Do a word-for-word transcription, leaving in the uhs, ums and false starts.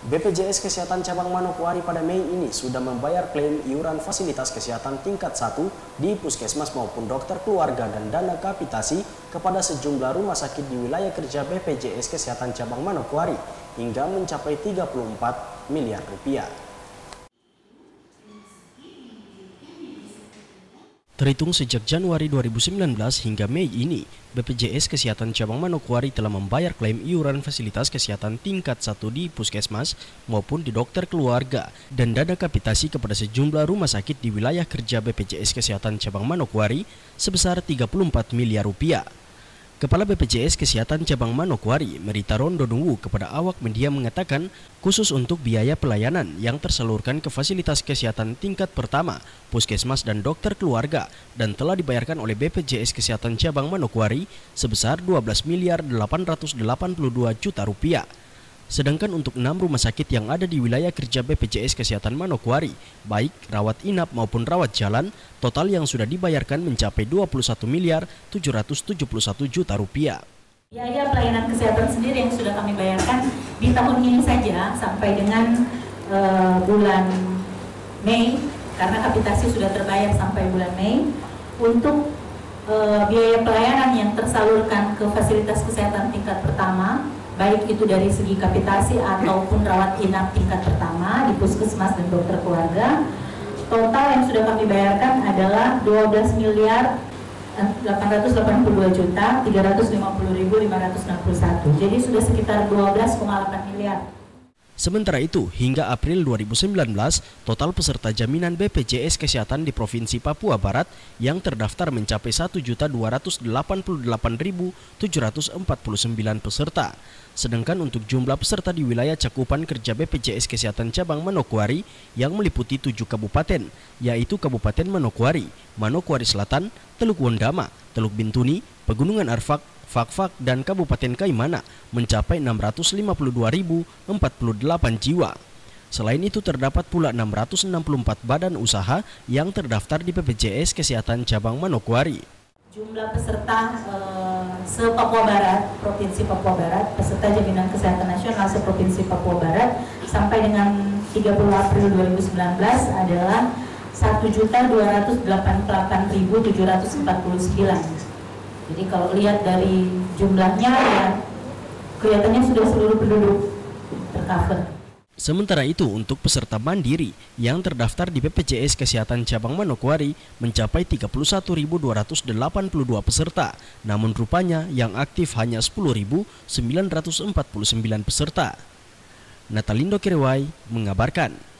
B P J S Kesehatan Cabang Manokwari pada Mei ini sudah membayar klaim iuran fasilitas kesehatan tingkat satu di puskesmas maupun dokter keluarga dan dana kapitasi kepada sejumlah rumah sakit di wilayah kerja B P J S Kesehatan Cabang Manokwari hingga mencapai tiga puluh empat miliar rupiah. Terhitung sejak Januari dua ribu sembilan belas hingga Mei ini, B P J S Kesehatan Cabang Manokwari telah membayar klaim iuran fasilitas kesehatan tingkat satu di puskesmas maupun di dokter keluarga dan dana kapitasi kepada sejumlah rumah sakit di wilayah kerja B P J S Kesehatan Cabang Manokwari sebesar tiga puluh empat miliar rupiah. Kepala B P J S Kesehatan Cabang Manokwari, Merita Rondonungu, kepada awak media mengatakan khusus untuk biaya pelayanan yang tersalurkan ke fasilitas kesehatan tingkat pertama, puskesmas dan dokter keluarga dan telah dibayarkan oleh B P J S Kesehatan Cabang Manokwari sebesar dua belas miliar delapan ratus delapan puluh dua juta rupiah. Sedangkan untuk enam rumah sakit yang ada di wilayah kerja B P J S Kesehatan Manokwari, baik rawat inap maupun rawat jalan, total yang sudah dibayarkan mencapai dua puluh satu miliar tujuh ratus tujuh puluh satu juta rupiah. Biaya pelayanan kesehatan sendiri yang sudah kami bayarkan di tahun ini saja sampai dengan uh, bulan Mei, karena kapitasi sudah terbayar sampai bulan Mei, untuk uh, biaya pelayanan yang tersalurkan ke fasilitas kesehatan tingkat pertama, baik itu dari segi kapitasi ataupun rawat inap tingkat pertama di puskesmas dan dokter keluarga, total yang sudah kami bayarkan adalah dua belas miliar delapan ratus delapan puluh dua juta tiga ratus lima puluh ribu lima ratus enam puluh satu. Jadi sudah sekitar dua belas koma delapan miliar. Sementara itu, hingga April dua ribu sembilan belas, total peserta jaminan B P J S Kesehatan di Provinsi Papua Barat yang terdaftar mencapai satu juta dua ratus delapan puluh delapan ribu tujuh ratus empat puluh sembilan peserta. Sedangkan untuk jumlah peserta di wilayah cakupan kerja B P J S Kesehatan Cabang Manokwari yang meliputi tujuh kabupaten, yaitu Kabupaten Manokwari, Manokwari Selatan, Teluk Wondama, Teluk Bintuni, Pegunungan Arfak, Fakfak, dan Kabupaten Kaimana mencapai enam ratus lima puluh dua ribu empat puluh delapan jiwa. Selain itu terdapat pula enam ratus enam puluh empat badan usaha yang terdaftar di B P J S Kesehatan Cabang Manokwari. Jumlah peserta eh, se-Papua Barat, Provinsi Papua Barat, peserta jaminan kesehatan nasional se-Provinsi Papua Barat sampai dengan tiga puluh April dua ribu sembilan belas adalah satu juta dua ratus delapan puluh delapan ribu tujuh ratus empat puluh sembilan. Jadi kalau lihat dari jumlahnya ya kelihatannya sudah seluruh penduduk tercover. Sementara itu untuk peserta mandiri yang terdaftar di B P J S Kesehatan Cabang Manokwari mencapai tiga puluh satu ribu dua ratus delapan puluh dua peserta. Namun rupanya yang aktif hanya sepuluh ribu sembilan ratus empat puluh sembilan peserta. Natalindo Kirewai mengabarkan.